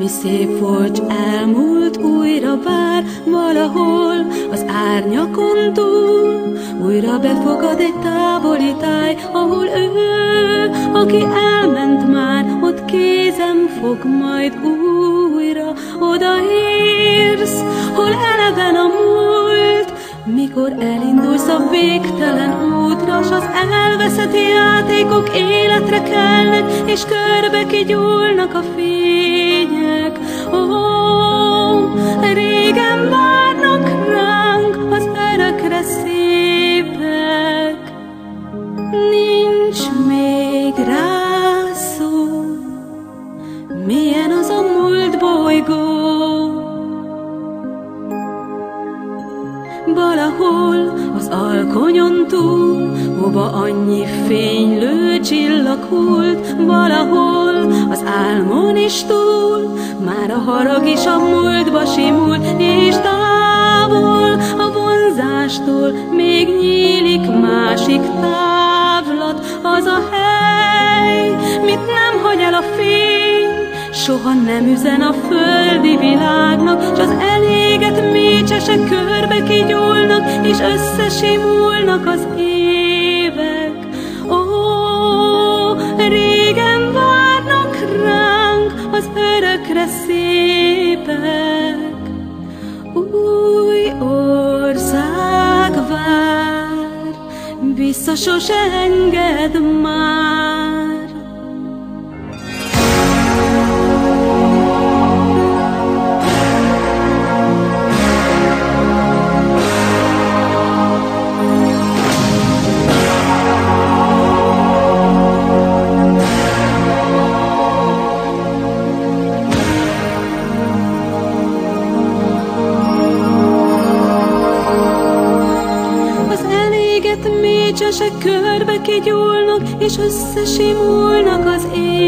Ami szép volt, s elmúlt, újra vár valahol az árnyakon túl. Újra befogad egy távoli táj, ahol ő, aki elment már, ott kézem fog majd újra. Odaérsz, hol eleven a múlt, mikor elindulsz a végtelen útra, s az elveszett játékok életre kelnek, és körbe kigyúlnak a fények. Régen várnak ránk az örökre szépek, nincs még rá szó, milyen az a múlt bolygó. Valahol az alkonyon túl, hova annyi fénylő csillag hult, valahol az álmon is túl, már a harag is a múltba simult, és távol a vonzástól még nyílik másik távlat. Az a hely, mit nem hagy el a fény, soha nem üzen a földi világnak, s az eléget mécsesek körbe kigyúlnak, és összesimulnak az évek. Régen várnak ránk az örökre szépek, új ország vár, vissza sose enged már. Mécsesek körbe kigyúlnak, és összesimulnak az